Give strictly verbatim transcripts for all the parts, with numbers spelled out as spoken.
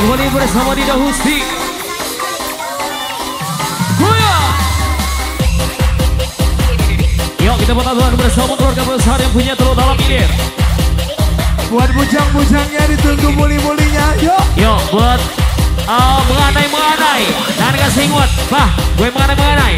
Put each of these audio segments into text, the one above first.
kembali bersama Dida Husti. Yuk kita bertahan bersama keluarga besar yang punya telur dalam ilir. Buat bujang-bujangnya ditunggu muli-mulinya. Yuk. Yuk buat uh, menganai-menganai. Dan kasih ingat, bah, gue menganai-menganai.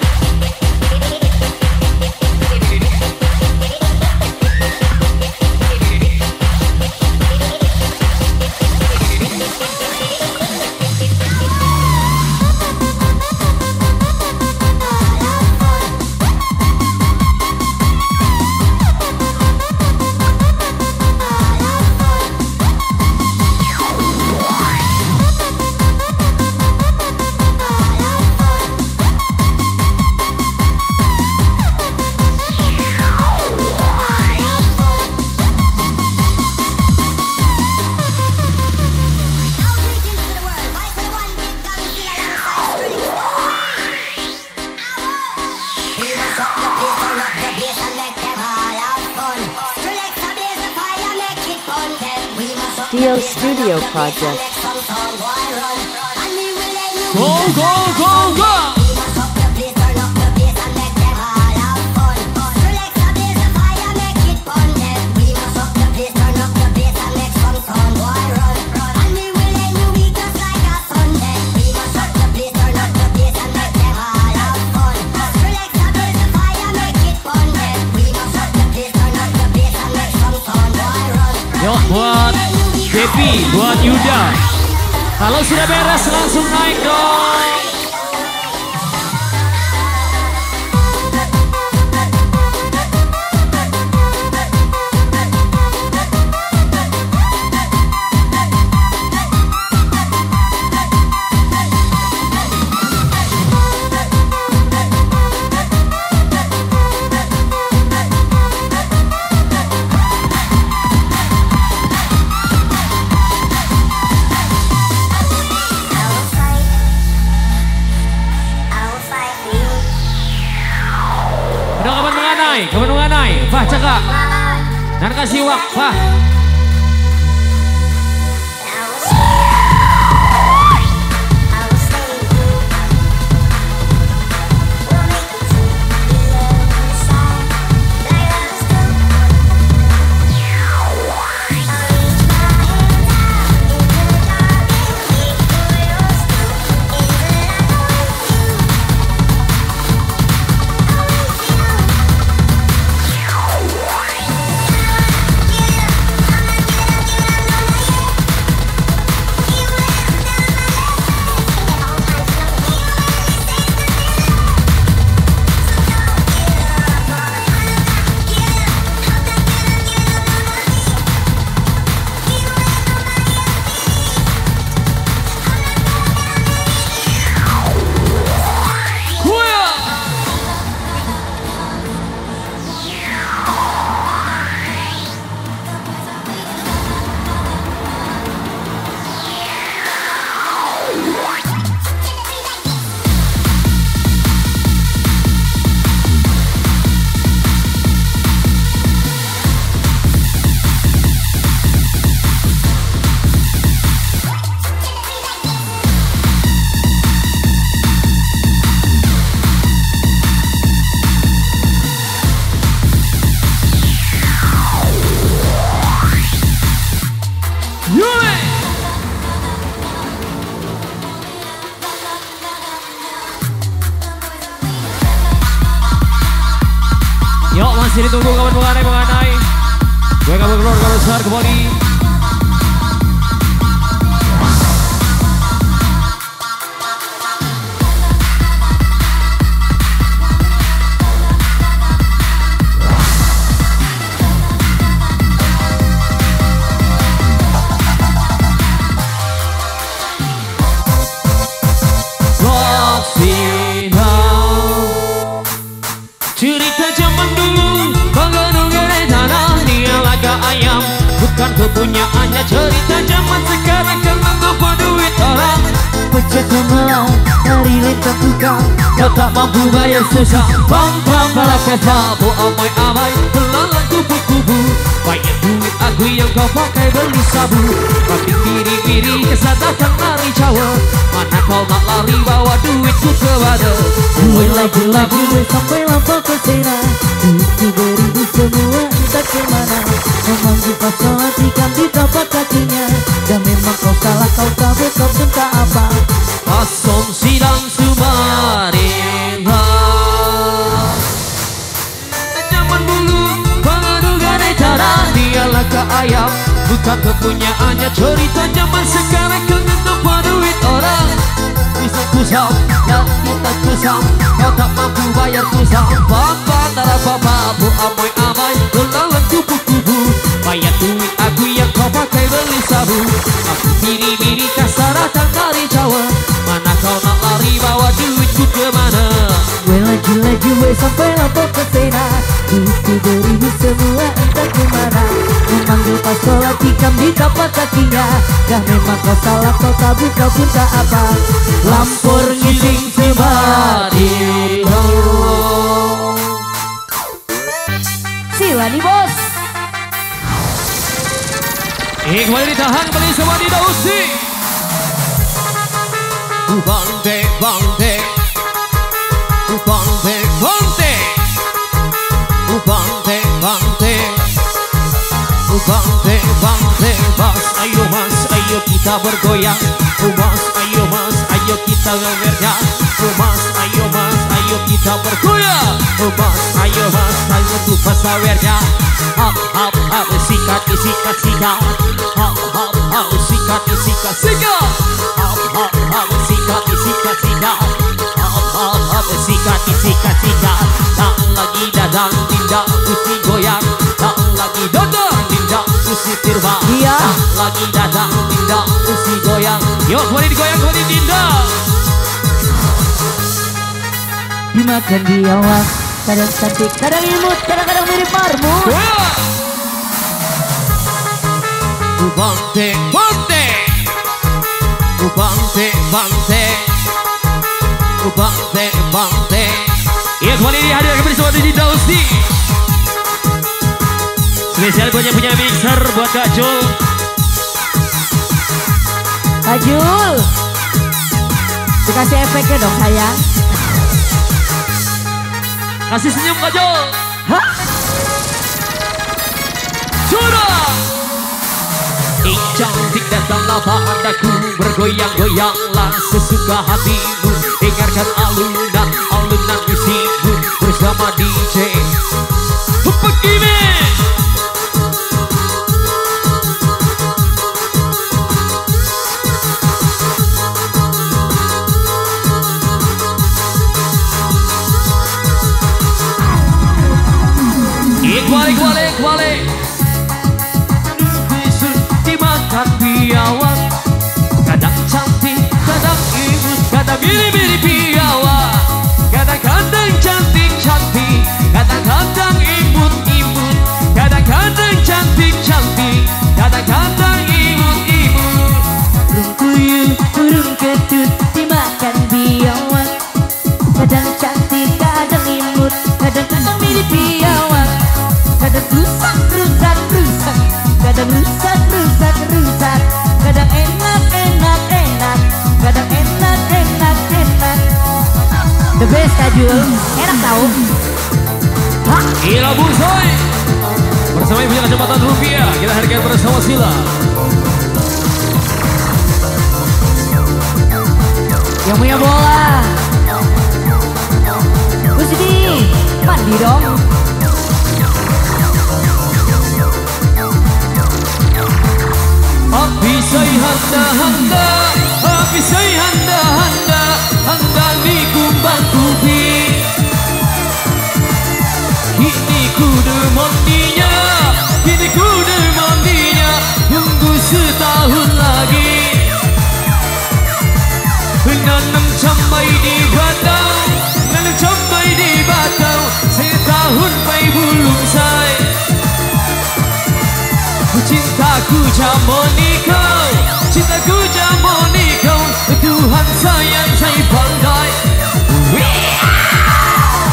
Dio Studio Project. Go, go, go, go! Yuk buat Depi, buat Yuda. Kalau sudah beres langsung naik dong. Kapan menganai, Fah cakap. Dan kasih waktu, Fah. Yuk masih ditunggu kawan menganai-menganai. Gue kabar keluarga besar kembali. Cerita zaman dulu, bangun dari tanah dia laga ayam, bukan kepunyaannya. Cerita zaman sekarang jangan lupa duit orang. Pencet malam dari lintang tukang, kau tak mampu bayar susah. Bang bang para kata, bu amai amai, belalang kupu kupu, banyak duit aku yang kau pakai beli sabu. Tapi biri-biri kesat datang lari Jawa. Mana kau nak lari bawa duitku ke mana? Gue lagi-lagi gue sampai lampau ke sana. Duitku beribu semua entah kemana. Memanggil pas sholat ikan di tapak kakinya. Dan memang kau salah kau tabuk kau minta apa? Pason sidang Sumarinda. Zaman dulu pengadugan cara dialah ke ayam. Bukan kepunyaannya cerita zaman sekarang kenapa duit orang. Bisa kusam, ya kita kusam. Kau tak mampu bayar kusam. Papa tara papa bu amoy amai. Kelawan kupu-kupu. Bayar duit aku yang kau pakai beli sabu. Aku biri-biri kasar datang dari Jawa. Mana kau nak lari bawa duitku ke mana? Gue lagi-lagi gue sampai lampau ke sana. Duitku beribu semua entah kemana. Memanggil pas sholat ikan di tapak kakinya. Dah memang kau salah kau tabuk kau pun tak apa. Lampur ngising Sumarinda. Sila nih bos. Eh kembali ditahan kembali sama di Dausi. Bante, bante, bante, bante, bante, bante, bante, bante, mas, ayo mas, ayo kita bergoyang, mas, ayo mas, ayo kita ngewerda, mas, ayo mas, ayo kita bergoyang, mas, ayo mas, ayo tu pasawerda, hap hap hap, sikat sikat sikat, hap hap hap, sikat sikat sikat, hap hap hap, sikat sikat sikat, hap hap hap, sikat sikat sikat, tak lagi dadang tindak usi goyang, tak lagi dadang tindak usi tirba, Iya. tak lagi dadang tindak usi goyang, yuk kembali digoyang kembali tindak. Dimakan di awak. Kadang cantik, kadang imut, kadang-kadang mirip marmut. Bante, bante, bante, bante, bante, bante. Ya kembali dihadirkan bersama di Dausi. Spesial buat yang punya mixer buat Kak Jul. Kak Jul, dikasih efeknya dong sayang. Kasih senyum Kak Jul. Hah? Sudah. Ih cantik datanglah padaku, bergoyang-goyanglah sesuka hatimu. Dengarkan alunan, alunan musikmu bersama D J Begini. Balik, balik, balik. Dimakan biawak. Kadang cantik, kadang imut, kadang mirip-mirip biawak. Kadang-kadang cantik-cantik, kadang-kadang imut-imut, kadang-kadang cantik-cantik, kadang-kadang imut-imut. Burung puyuh, burung ketut dimakan biawak. Kadang cantik, kadang imut, kadang-kadang mirip biawak. Kadang rusak, rusak, rusak. Kadang rusak, rusak, rusak. Kadang enak, enak, enak. Kadang enak, enak, enak. The best Kak Jul, enak tau. Hah? Gila Busoy. Bersama Ibu Kecamatan Rupiah, kita hadirkan bersama Sila. Yang punya bola. Gue sini, mandi dong. Api say handa handa, api say handa handa, handa di kumbang kupi. Kini ku demondinya, kini ku demondinya, tunggu setahun lagi. Nanam cambai di batau, nanam cambai di batau, setahun mai belum say. Cintaku jamoni kau, cintaku jamoni kau, Tuhan sayang saya pandai.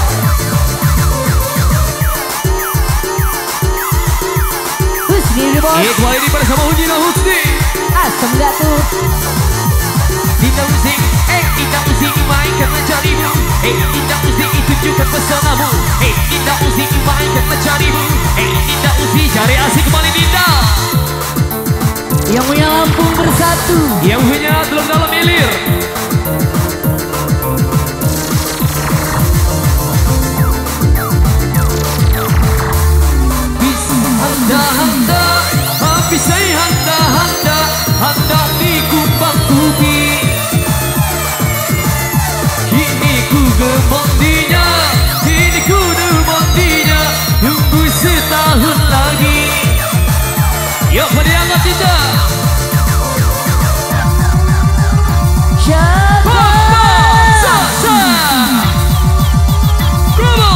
Terus gini bos. Iya, kembali ini bersama Udina Husni. Asem gak tuh? Tidak mesti, eh tidak mesti mainkan mencarimu. Eh tidak mesti tunjukkan pesonamu. Eh tidak mesti mainkan mencarimu. Eh tidak mesti cari asik kembali Dinda. Yang punya Lampung bersatu, yang punya dalam dalam ilir. Handa handa, habis saya handa handa, handa di kumpang kupi. Kini ku gemondinya, kini ku gemondinya, tunggu setahun lagi. Yuk pada angkat kita. Siapa? Sasa. Bravo.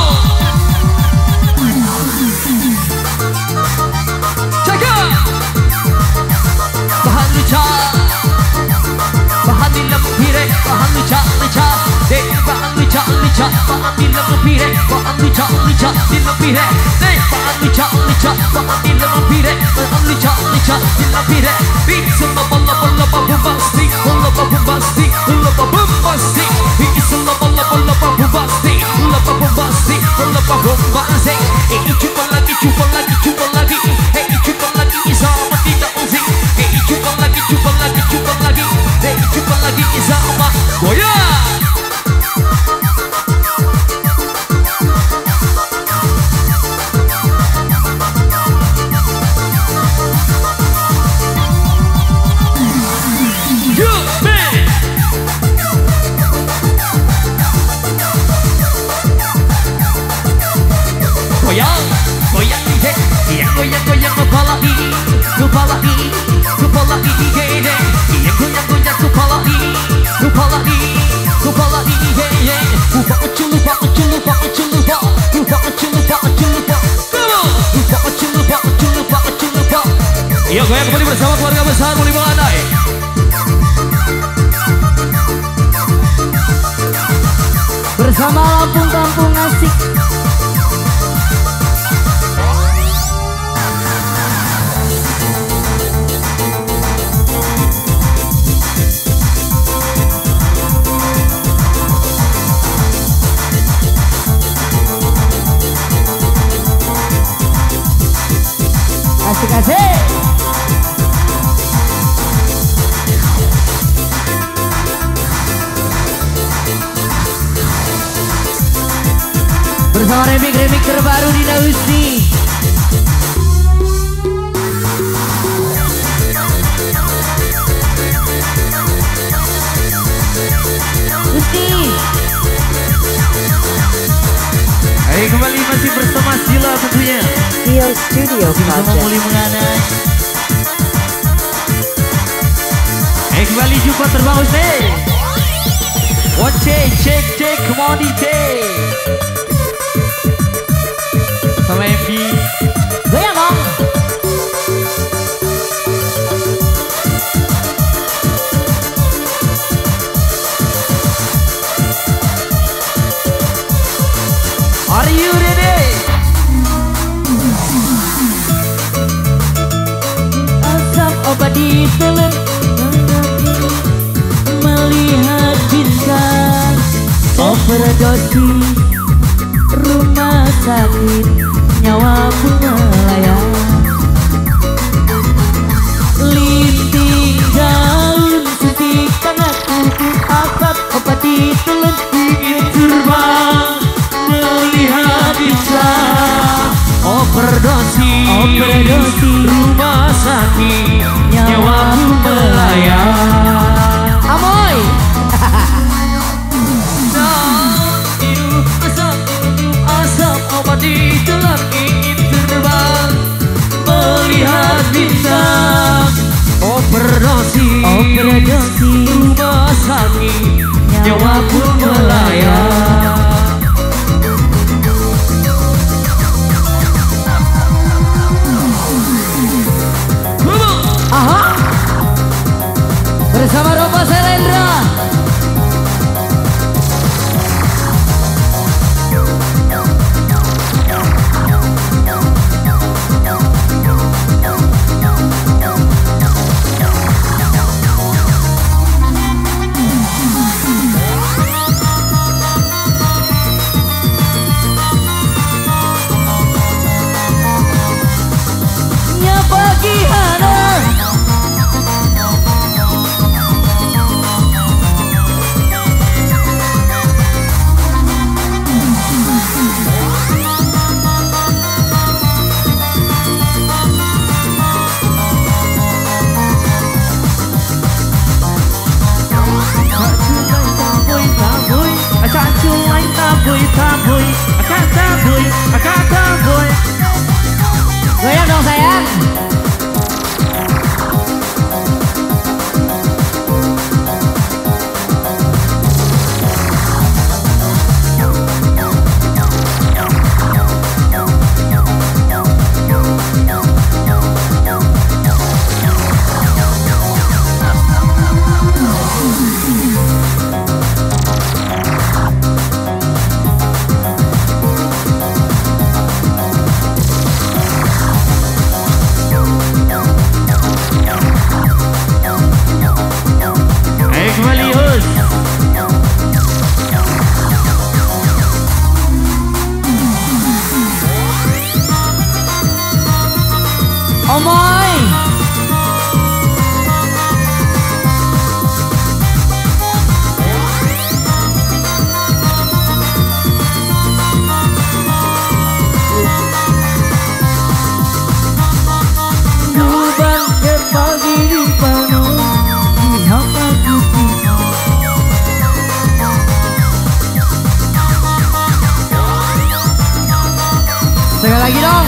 Cakap. Bahan luca, bahan di lempirek, bahan luca luca, dek bahan luca luca, bahan di lempirek, bahan luca luca di lempirek, dek bahan luca luca, bahan di lempirek, bahan luca luca di lempirek. Bisa bola bola bombastik, bola bombastik, bola bombastik. Bisa bola bola bombastik, bola bombastik, bola bombastik. Eh coba lagi, coba lagi, coba lagi, eh coba lagi sama tidak musik. Eh coba lagi, coba lagi, coba lagi, eh coba lagi sama goyang. Goyang, goyang ide, yang goyang goyang kepala ini, kepala ini, kepala ini gede, yang goyang goyang kepala ini, kepala ini, kepala ini gede. Lupa kecil, lupa kecil, lupa kecil, lupa, lupa kecil, lupa kecil, lupa, lupa kecil, lupa kecil, lupa kecil, lupa. Iya goyang kembali bersama keluarga besar Muli Menganai. bersama Lampung Kampung Asik. Asik-asik. Bersama remik-remik terbaru di Husni. Husni. Hai kembali masih bersama Sila tentunya. Dio Studio Bersama Muli Project. Menganai. Hai kembali jumpa terbang Husni. One check, check, check, come on D J. Sama M D. Goyang dong. Are you ready? Asap obat ditelan, melihat bintang. Overdosis rumah sakit, nyawa pun melayang. Linting daun suntikan aku, asap obat ditelan, ingin terbang melihat bintang. Overdosis, Overdosis rumah sakit, nyawaku melayang. Amoy. Asap, asap obat ditelan, ingin terbang melihat bintang. Overdosis, Overdosis rumah sakit, nyawaku melayang. Aha. Bersama Ropa Selendra. boy, kata boy, kata boy. Goyang dong sayang. Omoy. Lubang ke pagi di penuh lihat aku sekali lagi dong.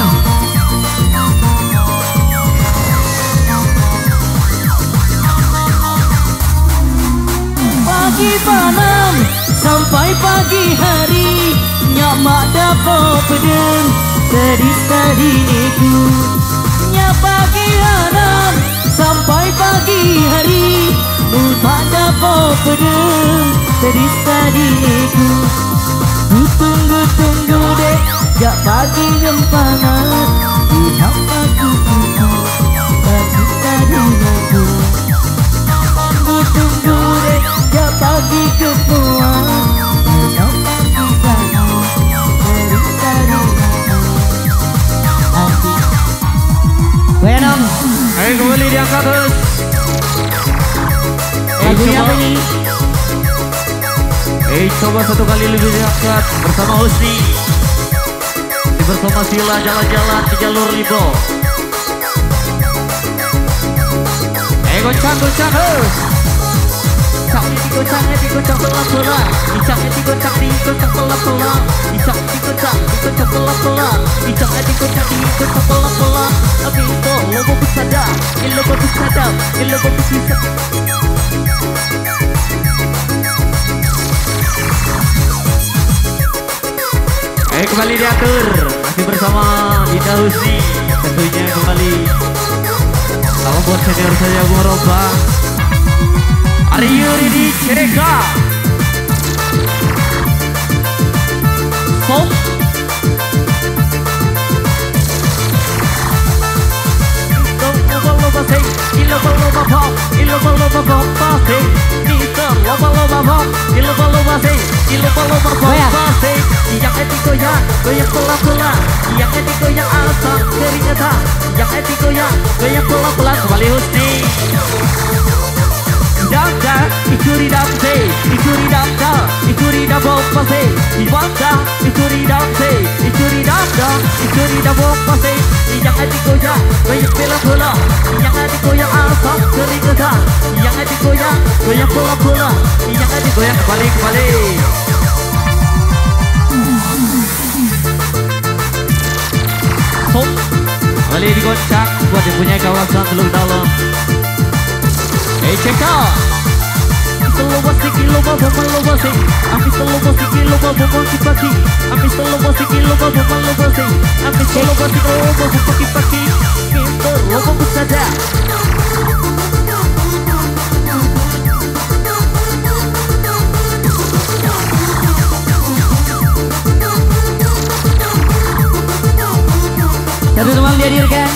Pagi malam sampai pagi hari nyamak dapat pedeng tedis tadi iku. Nya pagi malam sampai pagi hari nyamak dapat pedeng tedis tadi iku. Tunggu tunggu dek jak pagi gempangan lihat aku itu tedis tadi iku. Tunggu dek jak pagi kepuan menok pagi pagi tedis tadi iku. Goyang dong. Ayo kembali diangkat terus. Lagunya apa ini? Eh coba satu kali lebih diangkat bersama Husni. Ini bersama Sila jalan-jalan di jalur Lido. Eh goncang goncang hus. Cak di goncang di goncang pelan-pelan. Dicak di goncang di goncang pelan-pelan. Dicak di goncang di goncang pelan-pelan. Dicak di goncang di goncang pelan-pelan. Tapi itu logo bersadap, ini logo bersadap, ini logo bersadap. Eh kembali diatur masih bersama Dinda Husni tentunya kembali. Salam buat senior saya Bung Roba. Are you ready? Ceka. Stop. Loba say, iloba loba pop, iloba loba pop, say. Nisa loba loba pop, iloba loba say, iloba loba pop, say. Yang etik goyang, goyang pelan-pelan. Yang etik goyang asap keringetan. Yang etik goyang, goyang pelan-pelan. Kembali Husni. Dangka, icuri damse, icuri damda, icuri dampa se. Ibanda, icuri damse, icuri damda, icuri dampa se. Yang etik goyang, goyang pelan-pelan. Yang etik goyang asap keringetan. Yang etik goyang, goyang pelan-pelan. Yang etik goyang kembali kembali. Hop, kembali digoncang buat yang punya kawasan teluk dalam. Eh check out. Loba siki loba boman loba sing. Amis loba siki loba boman kipaki. Amis loba siki loba boman loba sing. Amis loba siki loba boman kipaki. Kita loba bersadar. Satu teman dihadirkan.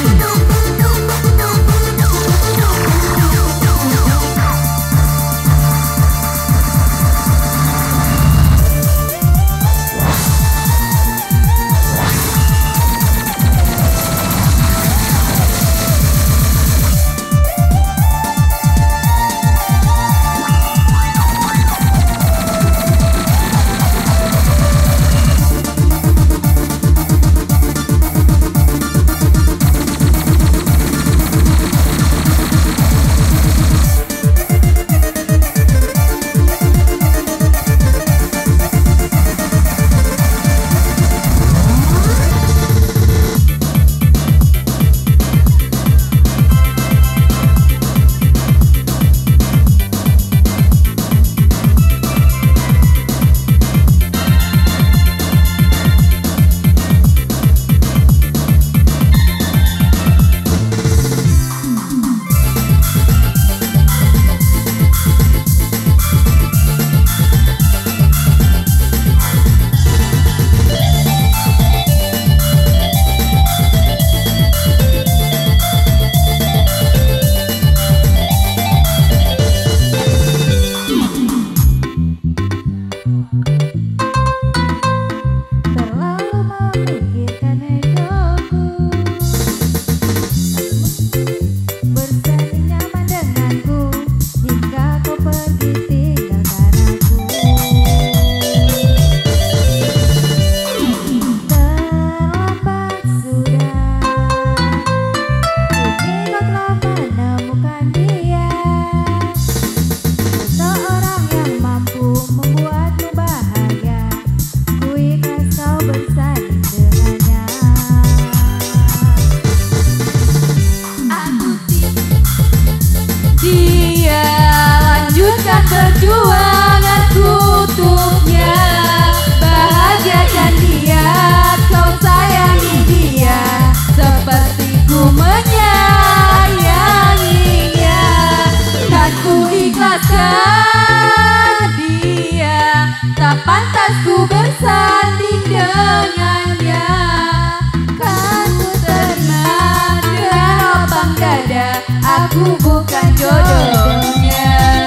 dengannya. Kan ku terima dengan lapang dada, aku bukan jodohnya.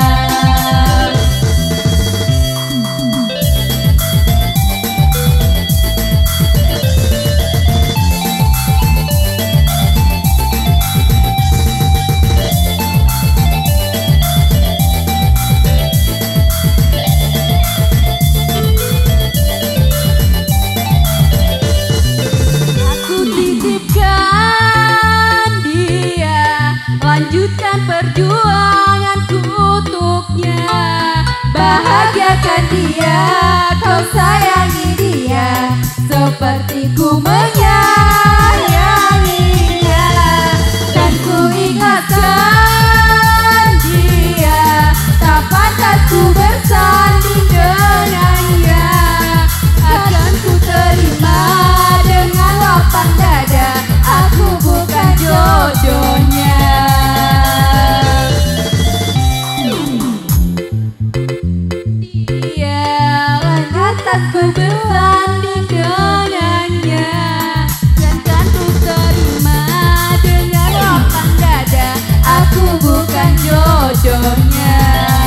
Lanjutkan perjuanganku untuknya, bahagiakan dia, kau sayangi dia, seperti ku menyayanginya. Dan ku ingatkan dia, tak pantas ku bersanding dengannya. Akan ku terima dengan lapang dada, aku bukan jodohnya. Ku bersanding dengannya, dan kan ku terima dengan lapang dada, aku bukan jodohnya.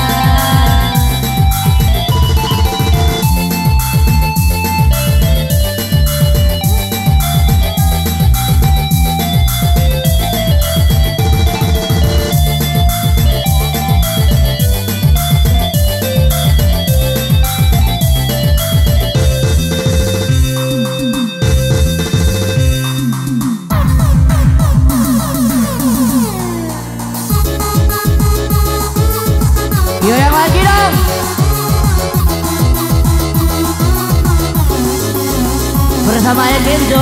Yo yang lagi dong. Bersama Ayah Kenzo.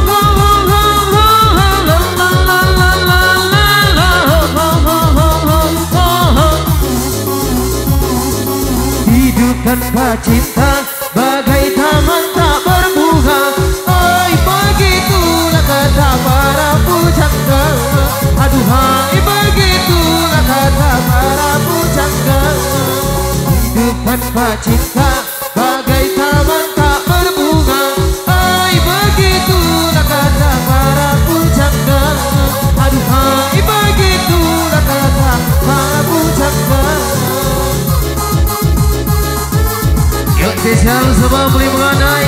Hidup tanpa cinta bagai taman tak berbunga. Oi, begitulah kata para pujangga. Aduh hai, begitulah kata para pujangga. Hidup tanpa cinta bagai taman tak berbunga. Oi, begitulah kata para pujangga. Aduh hai, begitulah kata para pujangga. Yuk spesial semua beli mengenai.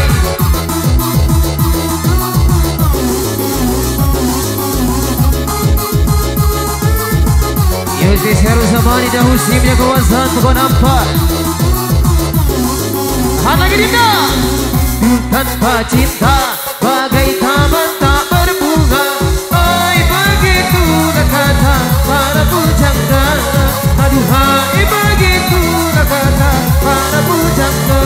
Yuk spesial sama di dah musimnya kawasan Pokok Nampak. Tahan lagi Dinda. Tanpa cinta bagai taman tak berbunga. Oi, begitulah kata para pujangga. Aduh hai, begitulah kata para pujangga.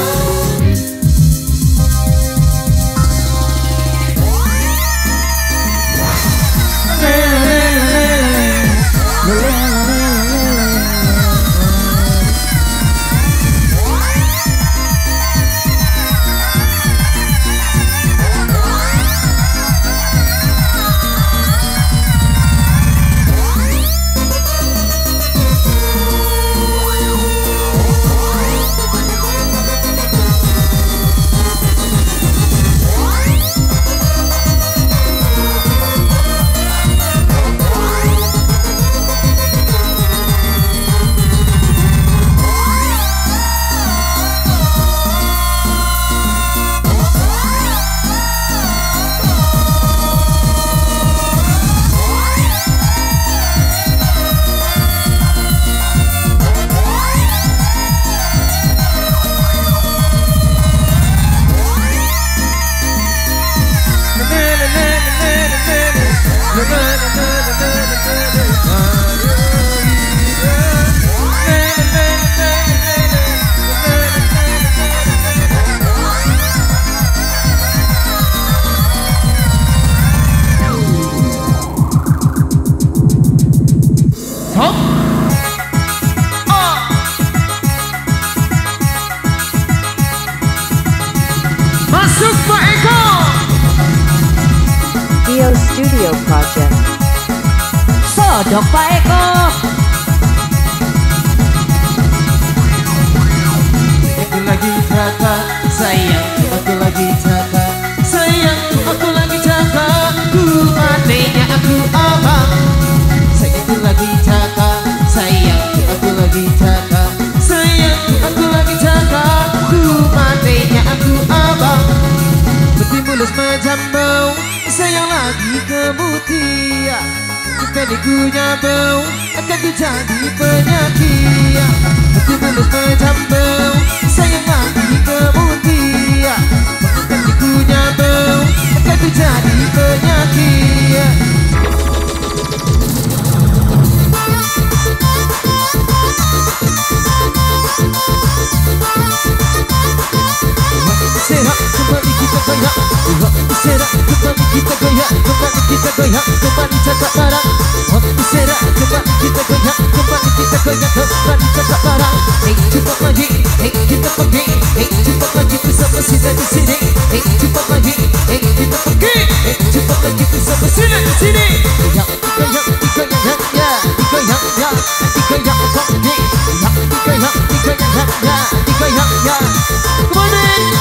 Studio Project. Sodok Pak Eko. Aku lagi jatuh sayang, aku lagi jatuh. tulus menjambau, sayang lagi kemutia. Pendikunya bau, akan ku jadi penyakit. Aku tulus menjambau, sayang lagi kemutia. Pendikunya bau, akan ku jadi penyakit. Sehat kembali kita goyang, sehat kembali kita goyang, kembali kita goyang, kembali cakap barang. Sehat kembali kita goyang, kembali kita goyang, kembali cakap barang. Hey cepat lagi, hey kita pergi, hey cepat lagi bersama sini di sini. Hey cepat lagi, hey kita pergi, hey cepat lagi bersama sini di sini. Goyang, goyang, goyang, ya, goyang, ya, goyang pergi, ya, goyang, goyang, ya, goyang, ya. Come on in.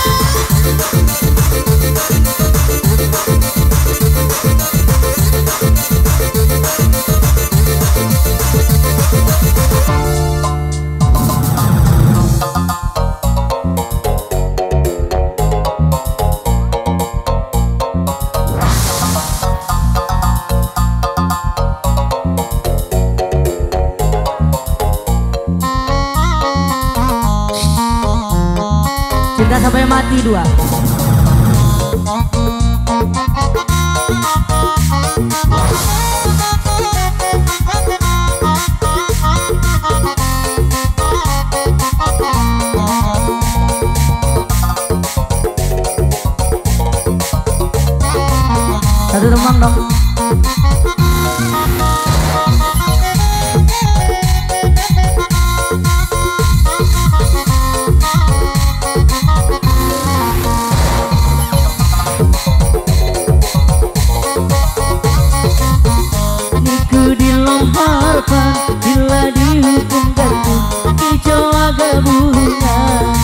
Cinta sampai mati dua. Satu tembang dong. Bila dihukum gantung hijau agak bunga.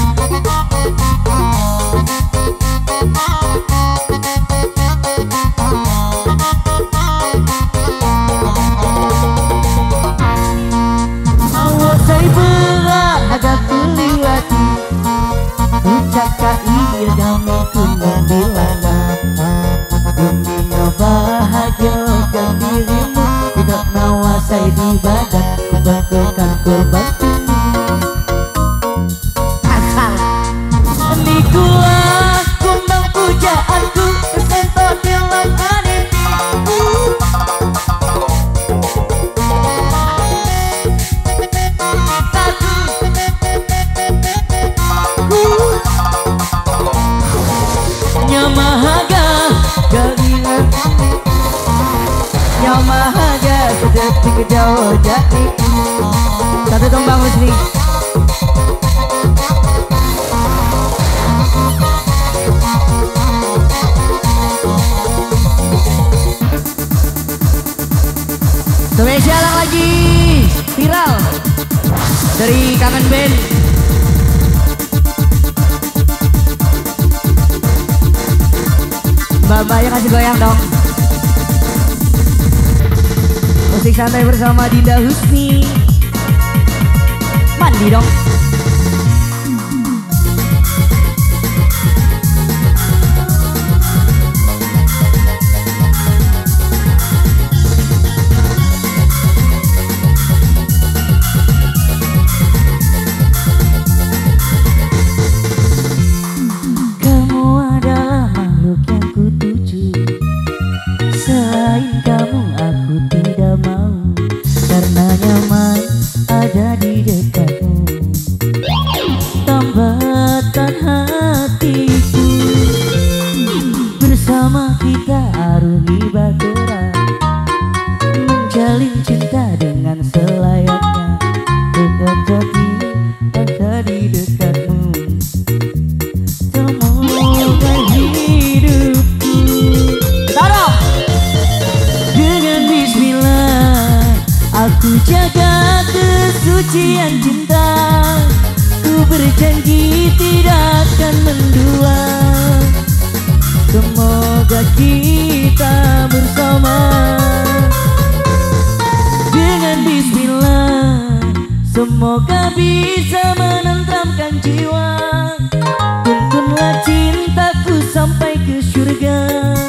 Awas saya berat agak kuliwati, ucapkan iya damai ku membilangnya. Dunia bahagia dan dirimu tidak nawasai di badan, kubanggakan korban asal nikulah kumbang pujaanku, sentuh bilang hatiku. Satu Yamahaga jaringan Yamahaga sedetik jauh jati. Satu tembang Husni. Spesial lagi viral dari Kangen Band. Mbak-mbaknya kasih goyang dong. Musik santai bersama Dinda Husni. Mandi dong. Kamu adalah makhluk yang kutuju. Selain kamu aku tidak mau, karena nyaman ada di dekatmu. Tambatan hatiku, bersama kita arungi bahtera, menjalin cinta dengan selayaknya. Dekat hati ada di dekatmu. Semoga hidupku taruh dengan bismillah, aku jaga kesucian cinta. Ku berjanji tidak akan mendua. Semoga kita bersama dengan bismillah. Semoga bisa menenteramkan jiwa. Tuntunlah cintaku sampai ke syurga. surga.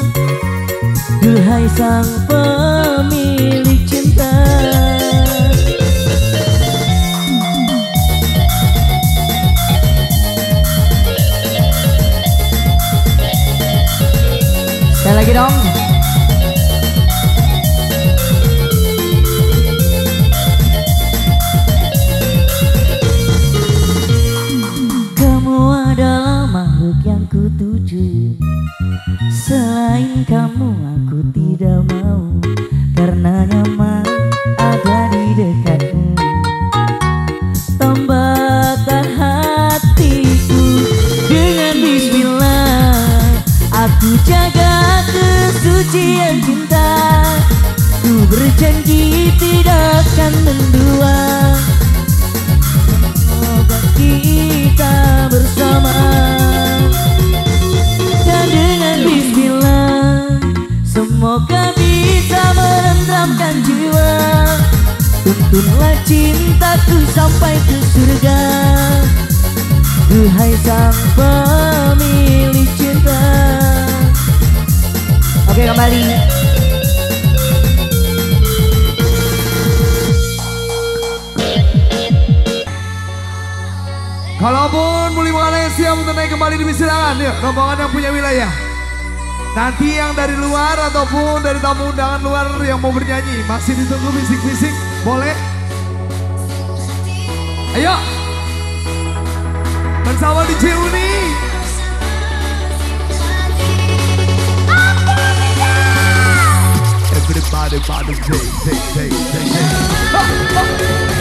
Duhai sang pemilik cinta. Sekali lagi dong. Kamu adalah makhluk yang kutuju. Selain kamu aku tidak mau, karena nyaman ada di dekatmu. Tambahkan hatiku dengan bismillah. Aku jaga kesucian cinta. Ku berjanji tidak akan mendua. Semoga kita bersama. Dan dengan bismillah, semoga bisa menenteramkan jiwa. Tuntunlah cintaku sampai ke surga. Duhai sang pemilik cinta. Oke, kembali. Kalaupun Muli Mengalai siap untuk naik kembali di persidangan, yuk rombongan yang punya wilayah. Nanti yang dari luar ataupun dari tamu undangan luar yang mau bernyanyi masih ditunggu bisik-bisik, boleh? Ayo bersama D J Uni. Everybody, body, take, take, take, take, take.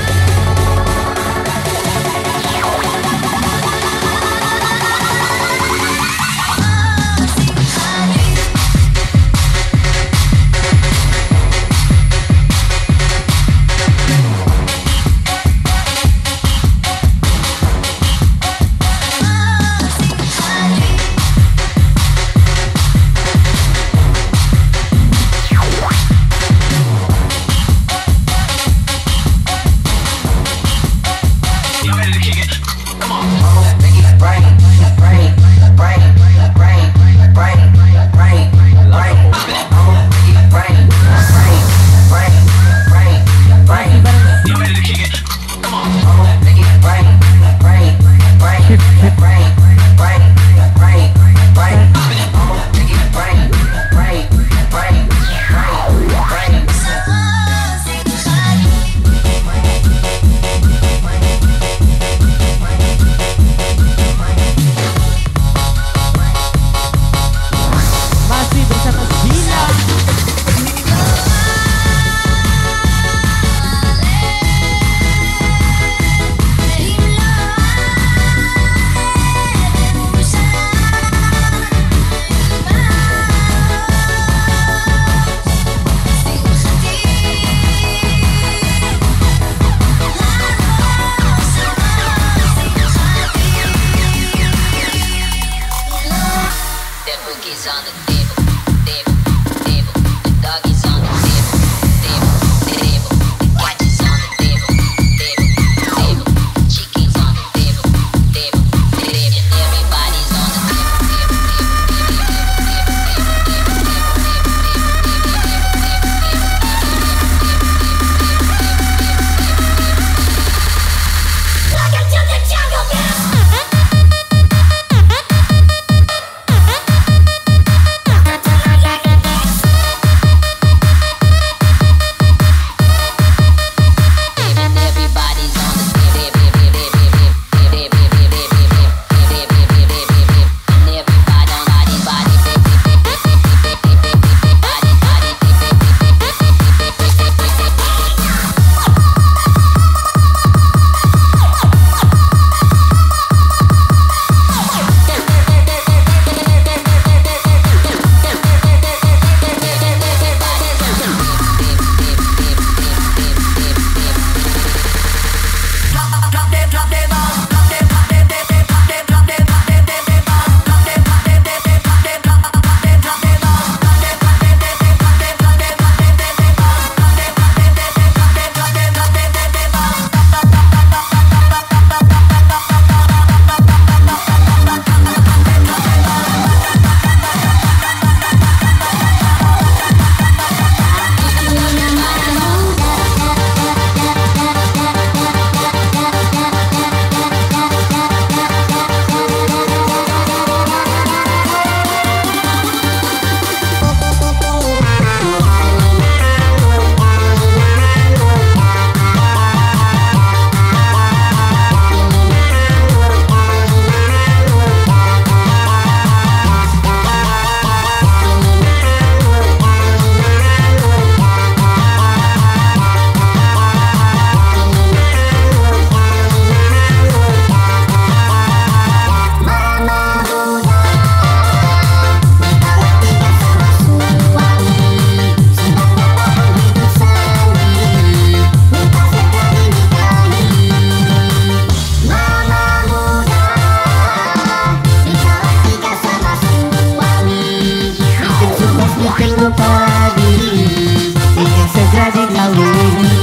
dikawini.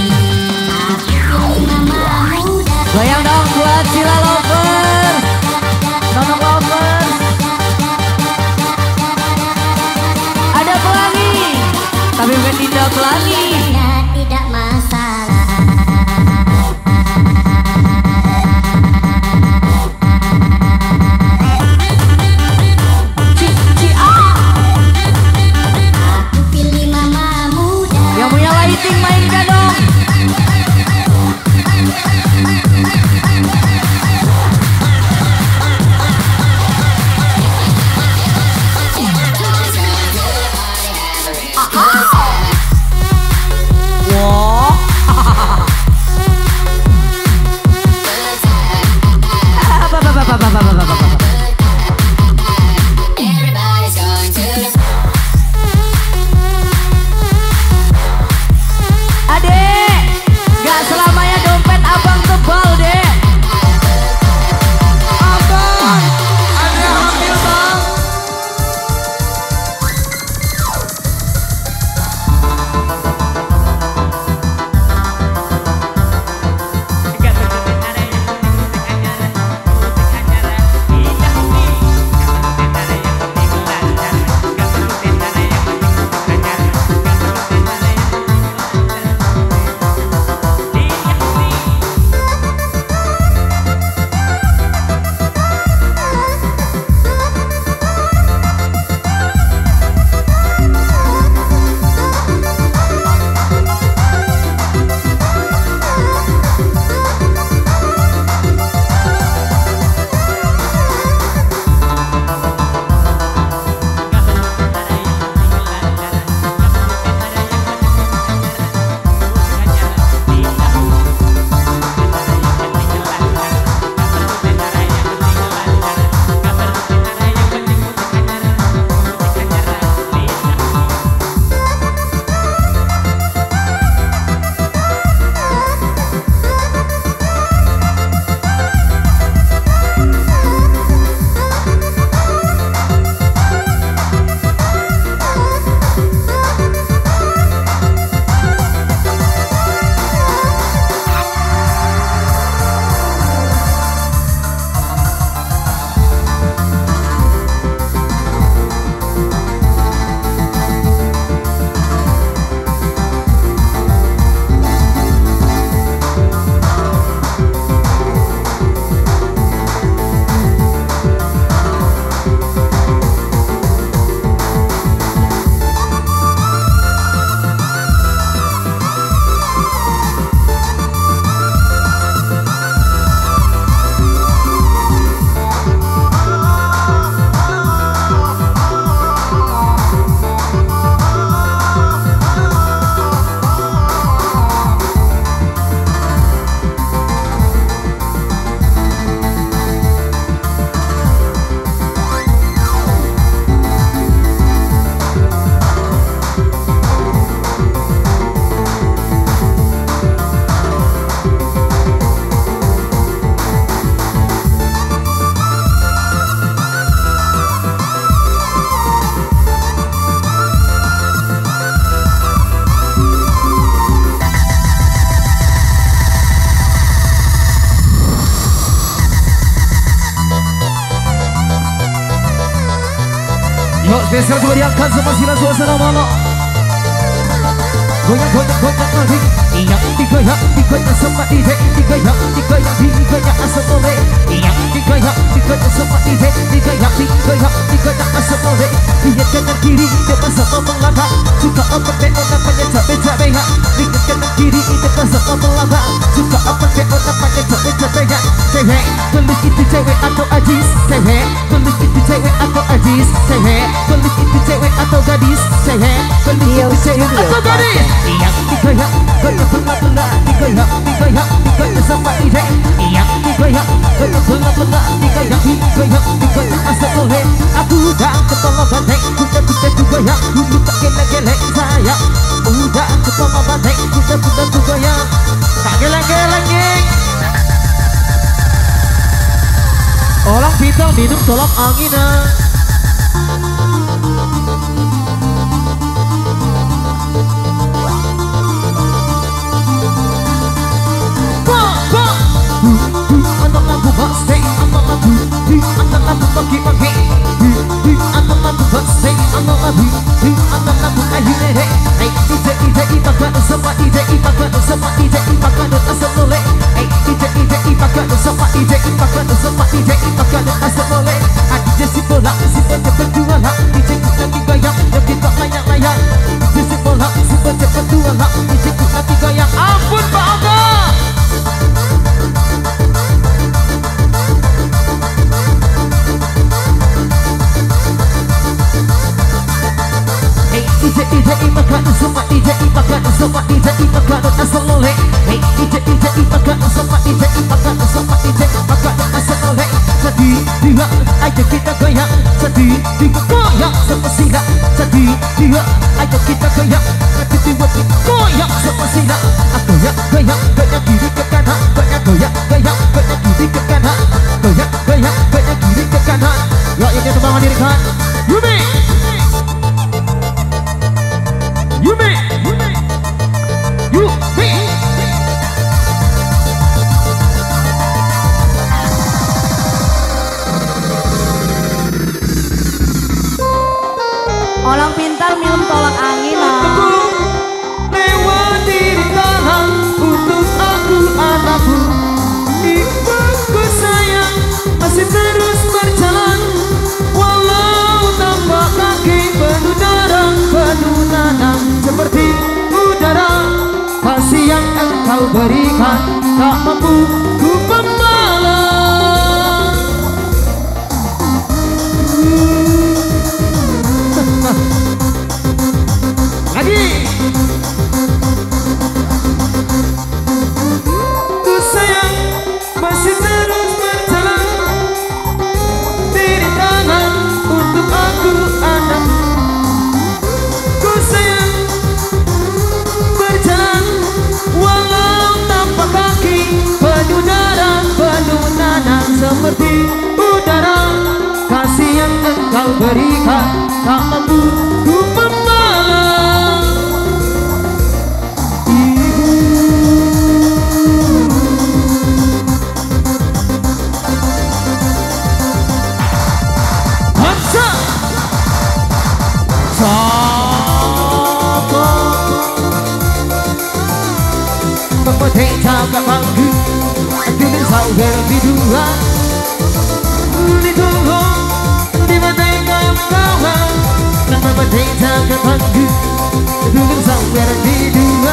Goyang dong buat Sila Lovers, Nonong Lovers. Ada pelangi, tapi bukan Dinda Pelangi. Tidak masalah. Yang punya lighting mainkan dong. Wow. Apa apa apa apa apa apa apa. Adek, gak selamanya dompet abang tebal deh. Abang, ada yang hamil bang. Yuk spesial coba diangkat sama Sila suasana malam. Goyang goyang goyang lagi. Yang digoyang digoyang sama D J. Digoyang digoyang digoyang asal boleh. Yang digoyang digoyang sama D J. Digoyang digoyang digoyang asal boleh. Lihat kanan kiri depan sama belakang. Suka apa teo namanya capek-capek ya. Lihat kanan kiri depan sama belakang. Suka apa teo namanya capek-capek ya. Cewek belut itu cewek atau ajis. Cewek belut itu cewek atau ajis. Cewek belut itu cewek atau gadis. Cewek belut itu cewek atau gadis. Yang digoyang goyang belah-belah. Digoyang digoyang digoyang sama D J. Yang digoyang goyang belah-belah. Digoyang digoyang digoyang asal boleh. Aku udah kepala banteng. Kuda-kuda digoyang dulu tak geleng-geleng sayang. Udah kepala banteng. Kuda-kuda digoyang tak geleng-geleng geng. Orang bintang minum tolak anginan. D J D J makan semua D J makan semua D J makan asal oleh. Hey D J D J makan semua D J makan semua D J makan asal oleh. Jadi dia ayo kita goyang, jadi dia goyang semestinya. Jadi dia ayo kita goyang, jadi dia goyang semestinya. Goyang goyang goyang kiri ke kanan, goyang goyang goyang goyang kiri ke kanan, goyang goyang goyang kiri ke kanan. Yuk ini tembang mandirikan. Yumi Yumi Yumi Yumi. Orang pintar minum tolak angin lah. Lewati rintangan untuk aku anakku. Ibuku sayang masih terus berjalan, walau tanpa kaki penuh darah penuh nanang. Seperti udara kasih yang engkau berikan tak mampu ku pembalas. Lagi ku sayang masih terus berjalan diri tangan untuk aku anak. Ku sayang berjalan walau tanpa kaki penuh darah penuh nanang. Seperti udara kasih yang engkau berikan tak mampu ku membalas. Ibu Hamsa Sapa Pepatih jaga bangku Dunia saudara bidua Ditunggu di batai kaum kawan. Nama batai jaga bangku Dunia saudara bidua.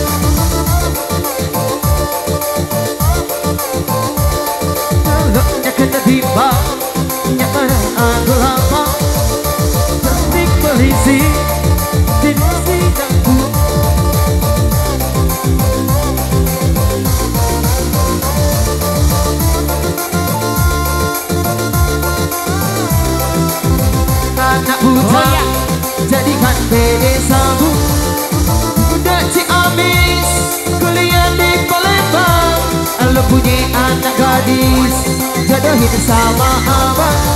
Kalau kena tiba nyakana aku lama cantik polisi di sidangku. Anak buta jadikan besamu, udah Ciamis kuliah di Palembang. Lo punya anak gadis jodohin sama abang.